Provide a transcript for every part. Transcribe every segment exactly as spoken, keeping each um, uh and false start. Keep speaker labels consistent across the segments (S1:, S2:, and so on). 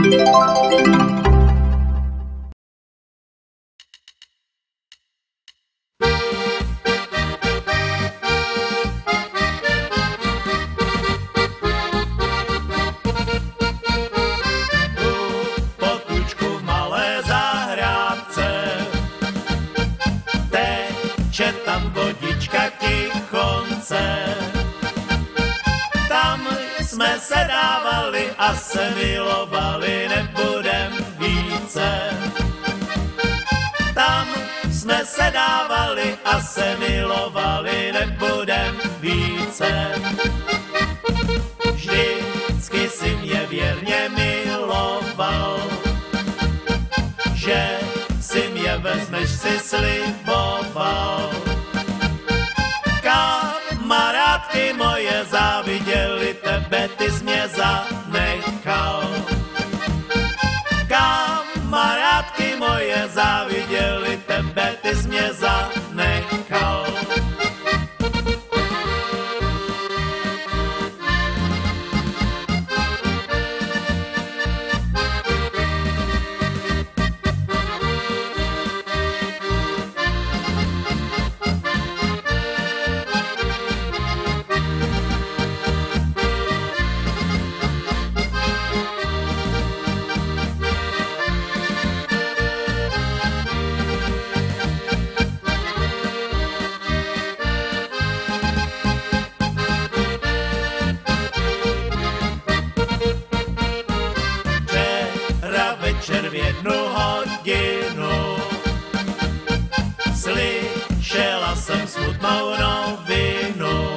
S1: Jsme se dávali a se milovali, nebudem více. Tam jsme se dávali a se milovali, nebudem více. Vždycky si mě věrně miloval, že si mě vezmeš, si sliboval. Kamarádky moje záviděli tebe, ty jsi mě zanechal. Kamarádky moje záviděli tebe, ty jsi mě zanechal. Večer v jednu hodinu slyšela jsem smutnou novinu,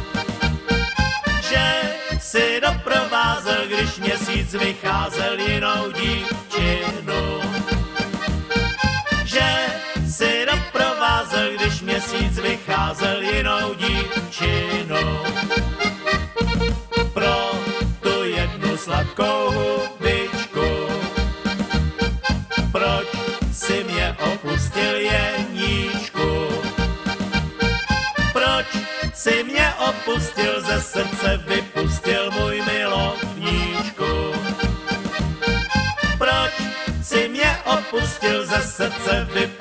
S1: že si doprovázel, když měsíc vycházel, jinou dívčinu. Že si doprovázel, když měsíc vycházel, jinou dívčinu. Pro tu jednu sladkou hubičku proč si mě opustil, Jeníčku? Proč si mě opustil, ze srdce vypustil, můj milovníčku? Proč si mě opustil, ze srdce vypustil?